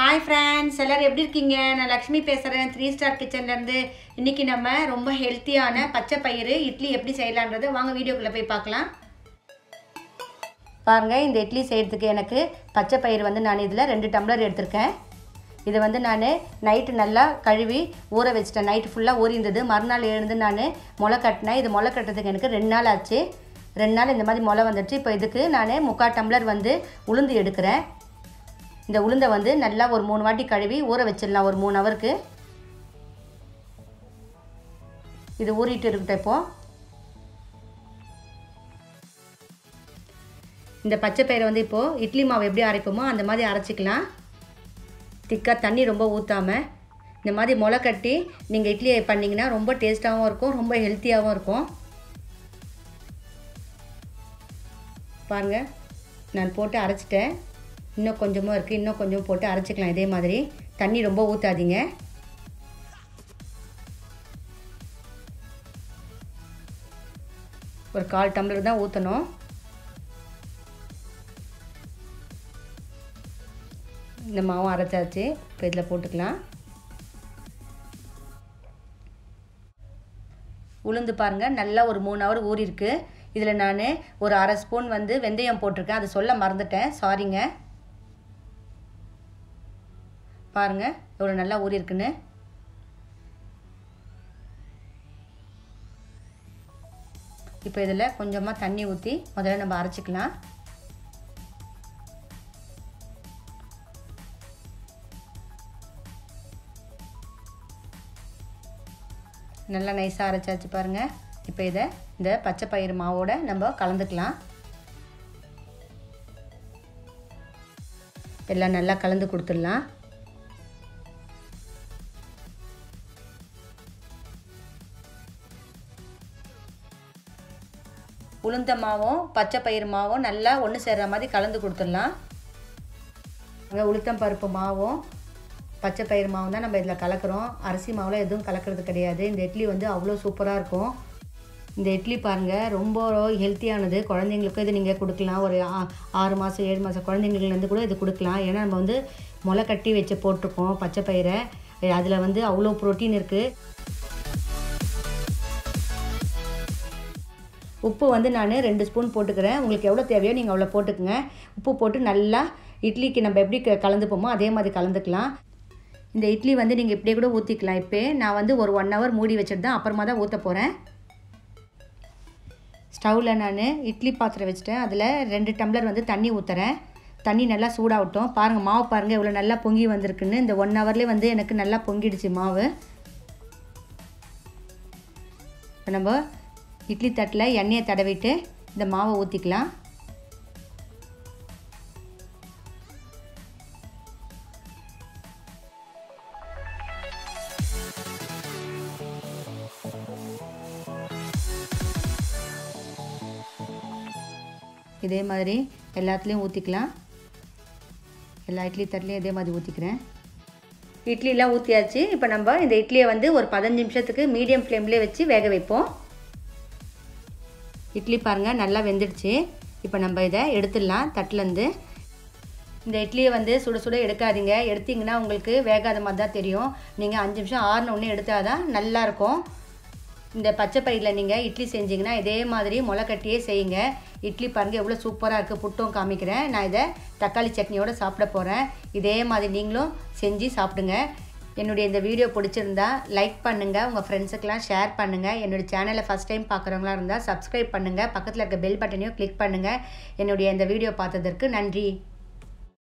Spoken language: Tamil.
हाय फ्रेंड्स எல்லாரும் எப்படி இருக்கீங்க நான் லட்சுமி பேசுறேன் 3 ஸ்டார் கிச்சன்ல இருந்து இன்னைக்கு நம்ம ரொம்ப ஹெல்தியான பச்சை பயிறு இட்லி எப்படி செய்யலாம்ன்றதை வாங்க வீடியோக்குள்ள போய் பார்க்கலாம் பாருங்க இந்த இட்லி செய்யிறதுக்கு எனக்கு பச்சை பயிறு வந்து நான் இதல 2 டம்ளர் எடுத்துர்க்கேன் இது வந்து நான் நைட் நல்லா கழுவி ஊற வெச்சிட்டேன் நைட் ஃபுல்லா ஊறி இருந்தது மறுநாள் எழுந்து நான் முளை கட்டினேன் இது முளை கட்டறதுக்கு எனக்கு 2 நாள் ஆச்சு 2 நாள் இந்த மாதிரி முளை வந்துச்சு இப்போ இதுக்கு நான் 3/4 டம்ளர் வந்து உளுந்து எடுக்கிறேன் இந்த உளுந்த வந்து நல்லா ஒரு 3 வாட்டி கழுவி ஊற வெச்சிடலாம் ஒரு 3 ஹவருக்கு இது ஊறிட்டு இருக்கட்டும் இப்போ இந்த பச்சை பயிரை வந்து இப்போ இட்லி மாவு எப்படி அரைப்போமோ அந்த மாதிரி அரைச்சிக்கலாம் திக்கா தண்ணி ரொம்ப ஊத்தாம இந்த மாதிரி முளை கட்டி நீங்க இட்லி பண்ணீங்கனா ரொம்ப டேஸ்டாவும் இருக்கும் ரொம்ப ஹெல்தியாவும் இருக்கும் பாருங்க நான் போட்டு அரைச்சிட்டேன் இன்னும் கொஞ்சமா இருக்கு இன்னும் கொஞ்சம் போட்டு அரைச்சிக்கலாம் இதே மாதிரி தண்ணி ரொம்ப ஊத்தாதீங்க ஒரு 1/4 டம்ளர் தான் ஊத்தணும் இந்த மாவு அரைச்சாச்சு இப்போ இதல போட்டுக்கலாம் உளுந்து பாருங்க நல்லா ஒரு 3 ஹவர் ஊறி இருக்கு இதல நான் ஒரு 1/2 ஸ்பூன் வந்து வெந்தயம் போட்டுருக்கேன் அது சொல்ல மறந்துட்டேன் சாரிங்க பாருங்க எவ்வளவு நல்லா ஊறி இருக்குன்னு இப்போ இதல கொஞ்சமா தண்ணி ஊத்தி முதல்ல நம்ம அரைச்சுக்கலாம் நல்லா நைஸா அரைச்சாச்சு பாருங்க இப்போ இந்த பச்சை பயிறு மாவோட நம்ம கலந்துக்கலாம் எல்லாம் நல்லா கலந்து கொடுத்துடலாம் உளுந்த மாவும் பச்சை பயிறு மாவும் நல்லா ஒண்ணு சேர்ற மாதிரி கலந்து கொடுத்துடலாம் உளுத்தம் பருப்பு மாவும் பச்சை பயிறு மாவும் தான் நம்ம இதல கலக்குறோம் அரிசி மாவுல எதுவும் கலக்கிறது கிடையாது இந்த இட்லி வந்து அவ்வளவு சூப்பரா இருக்கும் இந்த இட்லி பாருங்க ரொம்ப ஹெல்தியானது குழந்தைகளுக்கு இது நீங்க கொடுக்கலாம் ஒரு 6 மாசம் 7 மாசம் குழந்தைகளுக்கு இருந்து கூட இது கொடுக்கலாம் ஏன்னா நம்ம வந்து முளை கட்டி வெச்சு போட்டுருக்கோம் பச்சை பயிரை அதுல வந்து அவ்வளவு புரோட்டீன் இருக்கு உப்பு வந்து நான் 2 ஸ்பூன் போட்டுக்கறேன் உங்களுக்கு எவ்வளவு தேவையோ நீங்க அவ்வளவு போட்டுக்கங்க உப்பு போட்டு நல்லா இட்லிக்கு நம்ம எப்படி கலந்துப்போமோ அதே மாதிரி கலந்துக்கலாம் இந்த இட்லி வந்து நீங்க இப்படியே கூட ஊத்திக்கலாம் இப்போ நான் வந்து ஒரு 1 ஹவர் மூடி வச்சிட்டு தான் அப்புறமா தான் ஊத்த போறேன் ஸ்டவ்ல நான் இட்லி பாத்திரம் வச்சிட்டேன் அதுல 2 டம்ளர் வந்து தண்ணி ஊத்துறேன் தண்ணி நல்லா சூடாவட்டும் பாருங்க மாவு பாருங்க எவ்வளவு நல்லா பொங்கி வந்திருக்குன்னு இந்த 1 ஹவர்லயே வந்து எனக்கு நல்லா பொங்கிடுச்சு மாவு இப்போ நம்ம இட்லி தட்டல எண்ணெயை தடவிட்டு இந்த மாவை ஊத்திக்கலாம் இதே மாதிரி எல்லாத்துலயும் ஊத்திக்கலாம் எல்லா இட்லி தட்டலயும் இதே மாதிரி ஊத்திக்கிறேன் இட்லி எல்லாம் ஊத்தியாச்சு இப்போ நம்ம இந்த இட்லியை வந்து ஒரு 15 நிமிஷத்துக்கு மீடியம் ஃப்ளேம்லயே வச்சு வேக வைப்போம் இட்லி பாருங்க நல்லா வெந்திடுச்சு இப்போ நம்ம இத எடுத்துடலாம் தட்டல இருந்து இந்த இட்லியை வந்து சுட சுட எடுக்காதீங்க எடுத்தீங்கன்னா உங்களுக்கு வேகாத மாதிரி தான் தெரியும் நீங்க 5 நிமிஷம் ஆறன உடனே எடுத்தாதான் நல்லா இருக்கும் இந்த பச்சை பயிர்ல நீங்க இட்லி செஞ்சீங்கன்னா இதே மாதிரி முளை கட்டியே செய்யுங்க இட்லி பாருங்க எவ்வளவு சூப்பரா இருக்கு புட்டும் காமிக்கிறேன் நான் இத தக்காளி சட்னியோட சாப்பிட போறேன் இதே மாதிரி நீங்களும் செஞ்சு சாப்பிடுங்க என்னுடைய இந்த வீடியோ பிடிச்சிருந்தா லைக் பண்ணுங்க உங்க ஃப்ரெண்ட்ஸ்க்குலாம் ஷேர் பண்ணுங்க என்னோட சேனலை ஃபர்ஸ்ட் டைம் பார்க்கறவங்களா இருந்தா Subscribe பண்ணுங்க பக்கத்துல இருக்க பெல் பட்டனையும் கிளிக் பண்ணுங்க என்னுடைய இந்த வீடியோ பார்த்ததற்கு நன்றி